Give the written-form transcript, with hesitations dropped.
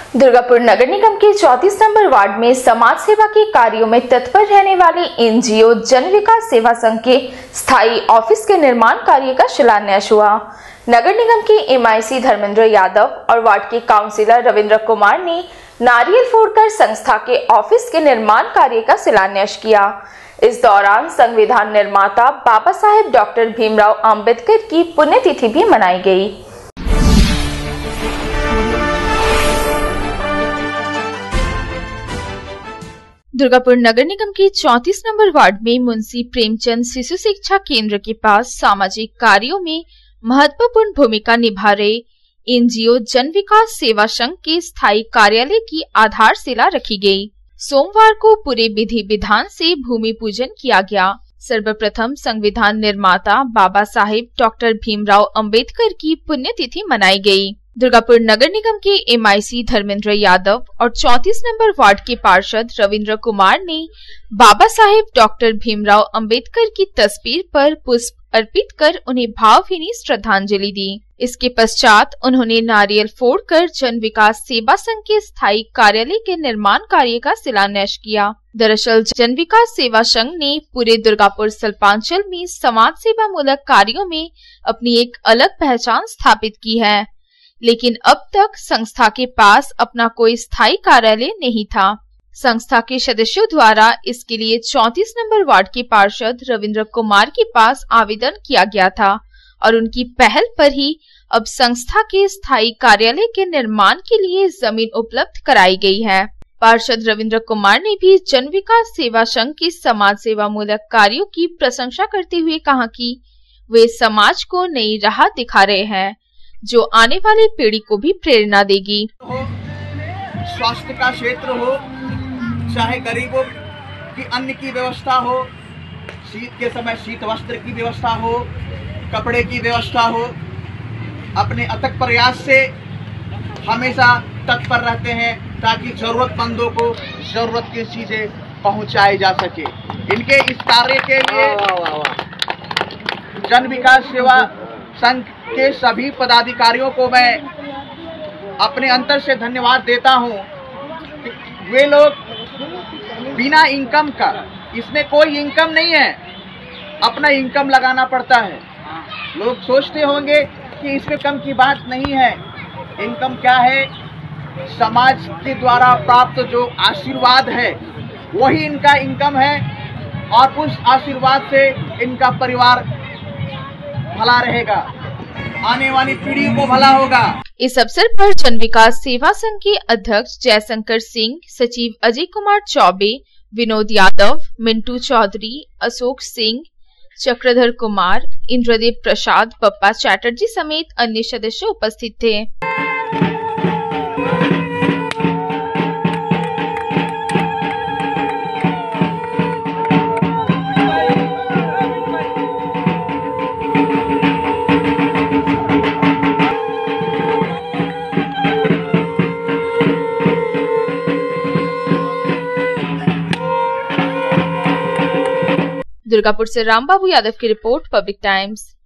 दुर्गापुर नगर निगम के 34 number ward में समाज सेवा के कार्यों में तत्पर रहने वाले एनजीओ जन विकास सेवा संघ के स्थायी ऑफिस के निर्माण कार्य का शिलान्यास हुआ। नगर निगम के एमआईसी धर्मेंद्र यादव और वार्ड के काउंसिलर रविंद्र कुमार ने नारियल फोड़कर संस्था के ऑफिस के निर्माण कार्य का शिलान्यास किया। इस दौरान संविधान निर्माता बाबा साहेब डॉक्टर भीमराव अंबेडकर की पुण्यतिथि भी मनाई गई। दुर्गापुर नगर निगम के 34 नंबर वार्ड में मुंशी प्रेमचंद शिशु शिक्षा केंद्र के पास सामाजिक कार्यों में महत्वपूर्ण भूमिका निभा रहे एनजीओ जन विकास सेवा संघ के स्थायी कार्यालय की आधारशिला रखी गई। सोमवार को पूरे विधि विधान से भूमि पूजन किया गया। सर्वप्रथम संविधान निर्माता बाबा साहेब डॉक्टर भीमराव अंबेडकर की पुण्यतिथि मनाई गई। दुर्गापुर नगर निगम के एमआईसी धर्मेंद्र यादव और 34 नंबर वार्ड के पार्षद रविंद्र कुमार ने बाबा साहेब डॉक्टर भीमराव अंबेडकर की तस्वीर पर पुष्प अर्पित कर उन्हें भावभीनी श्रद्धांजलि दी। इसके पश्चात उन्होंने नारियल फोड़कर जन विकास सेवा संघ के स्थायी कार्यालय के निर्माण कार्य का शिलान्यास किया। दरअसल जन विकास सेवा संघ ने पूरे दुर्गापुर सल्पांचल में समाज सेवा मूलक कार्यों में अपनी एक अलग पहचान स्थापित की है, लेकिन अब तक संस्था के पास अपना कोई स्थायी कार्यालय नहीं था। संस्था के सदस्यों द्वारा इसके लिए 34 नंबर वार्ड के पार्षद रविंद्र कुमार के पास आवेदन किया गया था और उनकी पहल पर ही अब संस्था के स्थायी कार्यालय के निर्माण के लिए जमीन उपलब्ध कराई गई है। पार्षद रविंद्र कुमार ने भी जन विकास सेवा संघ के समाज सेवा मूलक कार्यों की प्रशंसा करते हुए कहा कि वे समाज को नई राह दिखा रहे हैं जो आने वाली पीढ़ी को भी प्रेरणा देगी। स्वास्थ्य का क्षेत्र हो, चाहे गरीबों की अन्न की व्यवस्था हो, शीत के समय शीत वस्त्र की व्यवस्था हो, कपड़े की व्यवस्था हो, अपने अथक प्रयास से हमेशा तत्पर रहते हैं ताकि जरूरतमंदों को जरूरत की चीजें पहुंचाई जा सके। इनके इस कार्य के लिए जन विकास सेवा संघ के सभी पदाधिकारियों को मैं अपने अंतर से धन्यवाद देता हूं। वे लोग बिना इनकम का, इसमें कोई इनकम नहीं है, अपना इनकम लगाना पड़ता है। लोग सोचते होंगे कि इसमें कम की बात नहीं है। इनकम क्या है? समाज के द्वारा प्राप्त जो आशीर्वाद है वही इनका इनकम है और उस आशीर्वाद से इनका परिवार भला रहेगा, आने वाली पीढ़ी को भला होगा। इस अवसर पर जन विकास सेवा संघ के अध्यक्ष जयशंकर सिंह, सचिव अजय कुमार चौबे, विनोद यादव, मिंटू चौधरी, अशोक सिंह, चक्रधर कुमार, इंद्रदेव प्रसाद, पप्पा चैटर्जी समेत अन्य सदस्य उपस्थित थे। दुर्गापुर से रामबाबू यादव की रिपोर्ट, पब्लिक टाइम्स।